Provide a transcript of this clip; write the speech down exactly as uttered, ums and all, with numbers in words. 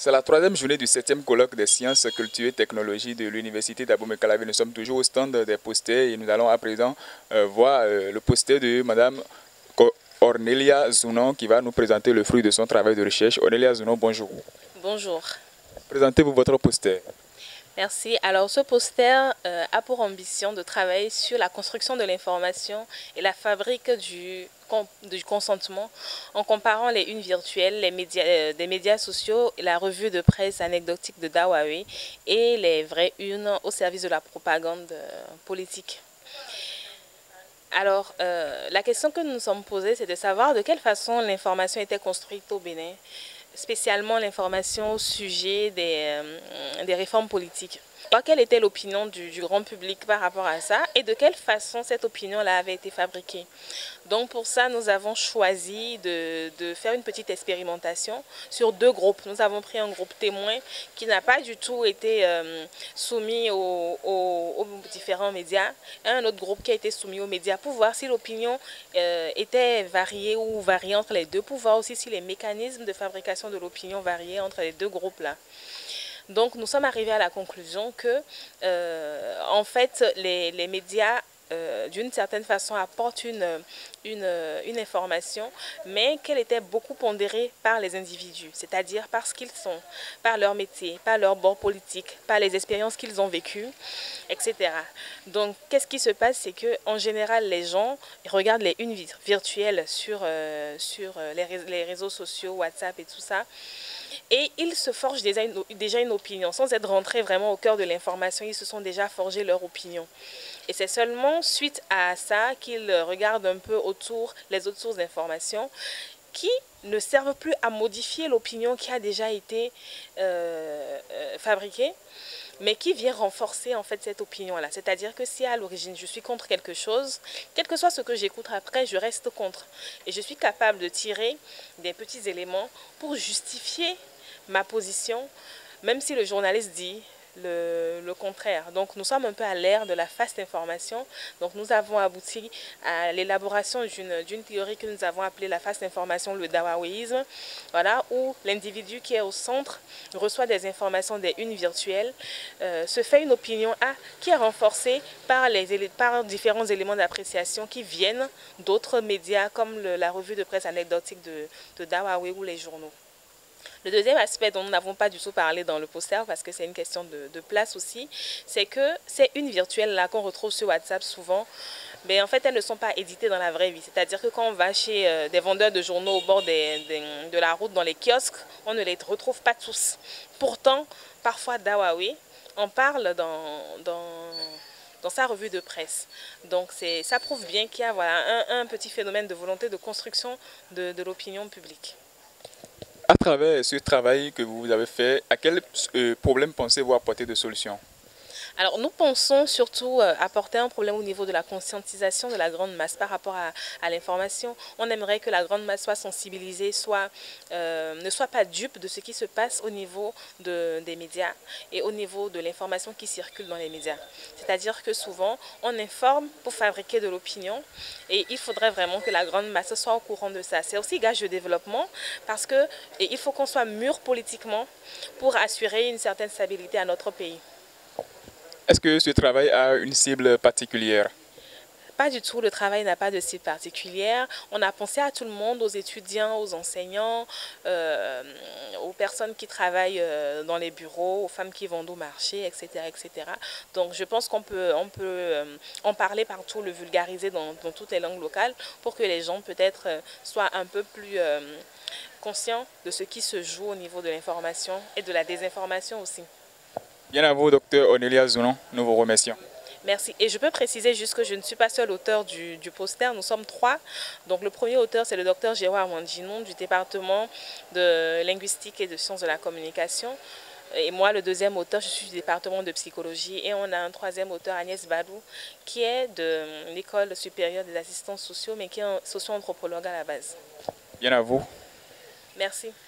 C'est la troisième journée du septième colloque des sciences, culture et technologies de l'université d'Abomey-Calavi. Nous sommes toujours au stand des posters et nous allons à présent euh, voir euh, le poster de Madame Ornelia Zounon qui va nous présenter le fruit de son travail de recherche. Ornelia Zounon, bonjour. Bonjour. Présentez-vous votre poster. Merci. Alors ce poster euh, a pour ambition de travailler sur la construction de l'information et la fabrique du, du consentement en comparant les unes virtuelles, les médias, euh, des médias sociaux, la revue de presse anecdotique de Dawawe et les vraies unes au service de la propagande euh, politique. Alors, euh, la question que nous nous sommes posée, c'est de savoir de quelle façon l'information était construite au Bénin, spécialement l'information au sujet des, euh, des réformes politiques. Quelle était l'opinion du, du grand public par rapport à ça et de quelle façon cette opinion-là avait été fabriquée. Donc pour ça, nous avons choisi de, de faire une petite expérimentation sur deux groupes. Nous avons pris un groupe témoin qui n'a pas du tout été euh, soumis aux, aux, aux différents médias et un autre groupe qui a été soumis aux médias pour voir si l'opinion euh, était variée ou variée entre les deux, pour voir aussi si les mécanismes de fabrication de l'opinion variaient entre les deux groupes-là. Donc nous sommes arrivés à la conclusion que, euh, en fait, les, les médias, euh, d'une certaine façon, apportent une, une, une information, mais qu'elle était beaucoup pondérée par les individus, c'est-à-dire par ce qu'ils sont, par leur métier, par leur bord politique, par les expériences qu'ils ont vécues, et cetera. Donc, qu'est-ce qui se passe, c'est qu'en général, les gens regardent les unes virtuelles sur, euh, sur les, les réseaux sociaux, WhatsApp et tout ça, et ils se forgent déjà une, déjà une opinion. Sans être rentrés vraiment au cœur de l'information, ils se sont déjà forgés leur opinion. Et c'est seulement suite à ça qu'ils regardent un peu autour les autres sources d'information qui ne servent plus à modifier l'opinion qui a déjà été euh, euh, fabriquée, mais qui vient renforcer en fait cette opinion-là. C'est-à-dire que si à l'origine je suis contre quelque chose, quel que soit ce que j'écoute après, je reste contre. Et je suis capable de tirer des petits éléments pour justifier ma position, même si le journaliste dit le, le contraire. Donc nous sommes un peu à l'ère de la fast information. Donc nous avons abouti à l'élaboration d'une théorie que nous avons appelée la fast information, le dawawisme, voilà, où l'individu qui est au centre reçoit des informations des unes virtuelles, euh, se fait une opinion A qui est renforcée par, les, par différents éléments d'appréciation qui viennent d'autres médias comme le, la revue de presse anecdotique de, de Dawawe ou les journaux. Le deuxième aspect dont nous n'avons pas du tout parlé dans le poster, parce que c'est une question de, de place aussi, c'est que ces unes virtuelles là qu'on retrouve sur WhatsApp souvent, mais en fait elles ne sont pas éditées dans la vraie vie. C'est-à-dire que quand on va chez euh, des vendeurs de journaux au bord des, des, de la route, dans les kiosques, on ne les retrouve pas tous. Pourtant, parfois Dawawe en parle dans, dans, dans sa revue de presse. Donc ça prouve bien qu'il y a voilà, un, un petit phénomène de volonté de construction de, de l'opinion publique. À travers ce travail que vous avez fait, à quel euh, problème pensez-vous apporter de solutions? Alors nous pensons surtout euh, apporter un problème au niveau de la conscientisation de la grande masse par rapport à, à l'information. On aimerait que la grande masse soit sensibilisée, soit, euh, ne soit pas dupe de ce qui se passe au niveau de, des médias et au niveau de l'information qui circule dans les médias. C'est-à-dire que souvent on informe pour fabriquer de l'opinion et il faudrait vraiment que la grande masse soit au courant de ça. C'est aussi gage de développement parce que et il faut qu'on soit mûr politiquement pour assurer une certaine stabilité à notre pays. Est-ce que ce travail a une cible particulière? Pas du tout, le travail n'a pas de cible particulière. On a pensé à tout le monde, aux étudiants, aux enseignants, euh, aux personnes qui travaillent euh, dans les bureaux, aux femmes qui vont au marché, et cetera, et cetera. Donc je pense qu'on peut, on peut euh, en parler partout, le vulgariser dans, dans toutes les langues locales pour que les gens peut-être euh, soient un peu plus euh, conscients de ce qui se joue au niveau de l'information et de la désinformation aussi. Bien à vous, docteur Ornelia Zounon, nous vous remercions. Merci. Et je peux préciser juste que je ne suis pas seule auteur du, du poster, nous sommes trois. Donc le premier auteur, c'est le docteur Gérard Mandinon du département de linguistique et de sciences de la communication. Et moi, le deuxième auteur, je suis du département de psychologie. Et on a un troisième auteur, Agnès Badou, qui est de l'école supérieure des assistants sociaux, mais qui est un socio-anthropologue à la base. Bien à vous. Merci.